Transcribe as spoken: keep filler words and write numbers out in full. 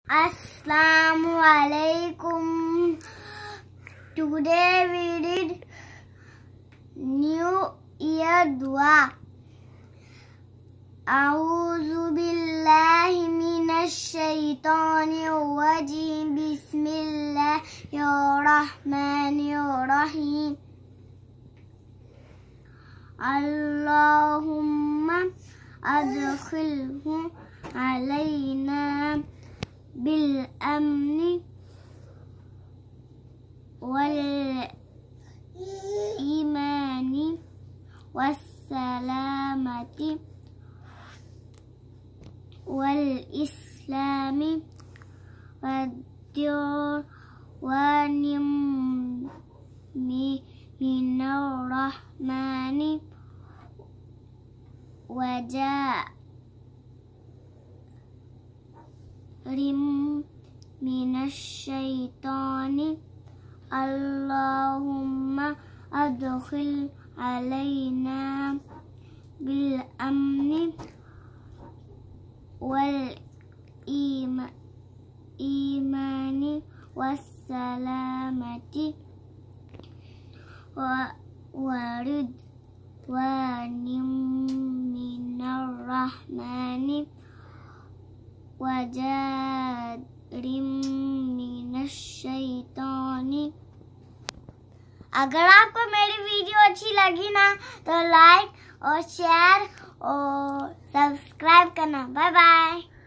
Assalamu alaikum. Today we did New Year dua. A'udhu billahi minash shaitanir rajim. Bismillahirrahmanirrahim. Allahumma adkhilhu alayna بالأمن والإيمان والسلامة والإسلام والدين من الرحمن وجاء من الشيطان. اللهم أدخل علينا بالأمن والإيمان والسلامة ورضوان من الرحمن वजार मिनश्शैतानि। अगर आपको मेरी वीडियो अच्छी लगी ना तो लाइक और शेयर और सब्सक्राइब करना। Bye bye.